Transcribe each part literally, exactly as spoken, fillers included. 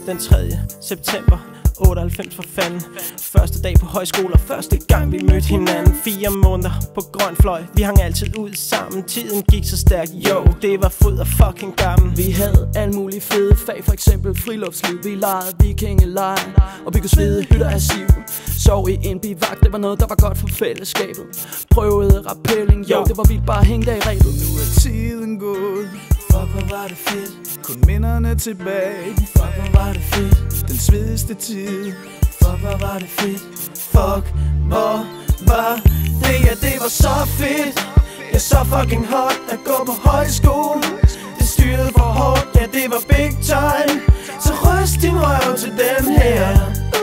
Den tredje september otteoghalvfems for fanden. Første dag på højskole og første gang vi mødte hinanden. Fire måneder på grøn fløj, vi hang altid ud sammen. Tiden gik så stærkt, jo, det var fod og fucking gammel. Vi havde alle mulige fede fag, for eksempel friluftsliv. Vi legede vikingelejr og byggede svede hytter af siv. Sov i en bivak, det var noget der var godt for fællesskabet. Prøvede rappelling, jo, det var vildt bare at hænge der i rebet. Nu er tiden gået, Fuck, hvor var det fedt. kun minderne tilbage. Fuck, hvor var det fedt. Den svedigste tid. Fuck, hvor var det fedt. Fuck, hvor var det, ja, det var så fedt. Jeg så fucking hot at gå på højskole. Det styrede for hårdt, ja, det var big time. Så ryst din røv til den her.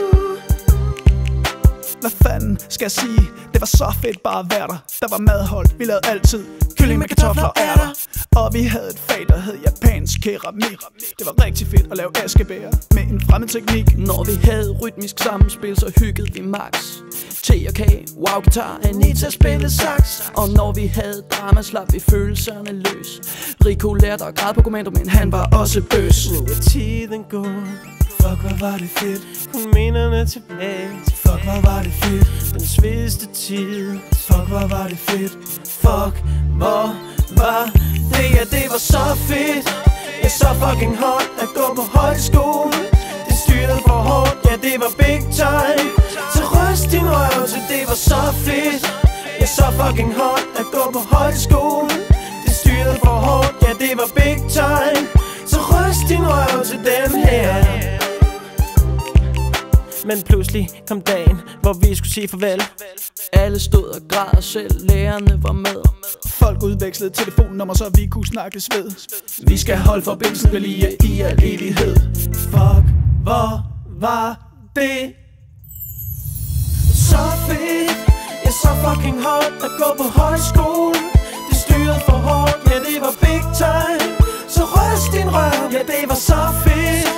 Hvad fanden skal jeg sige? Det var så fedt bare at være der. Der var madhold, vi lavede altid kylling med kartofler og ærter. Og vi havde et fag, der hed japansk keramik. Det var rigtig fedt at lave askebæger med en fremmed teknik. Når vi havde rytmisk sammenspil, så hyggede vi max. T og K, wow guitar, Anita spillede sax. Og når vi havde drama, slap vi følelserne løs. Rico lærte at græde på kommando, men han var også bøs. Nu er tiden gået. Fuck, hvor var det fedt. Kun minderne tilbage. Fuck, hvor var det fedt. Den svedigste tid. Fuck, hvor var det fedt. Fuck, hvor var det, ja, det var så fedt. Jeg så fucking hot at gå på højskole. Det styrede for hårdt, ja, det var big time. Så ryst din røv til, det var så fedt. Jeg så fucking hot at gå på højskole. Det styrede for hårdt, ja, det var big time. Så ryst din røv til den her. Men pludselig kom dagen, hvor vi skulle sige farvel. Alle stod og græd, og selv lærerne var med. Folk udvekslede telefonnummer, så vi kunne snakkes ved. Vi skal holde forbindelsen ved lige i al evighed. Fuck, hvor var det så fedt. Jeg så fucking hot at gå på højskole. Det styrede for hårdt, ja, det var big time. Så ryst din røv, ja, det var så fedt.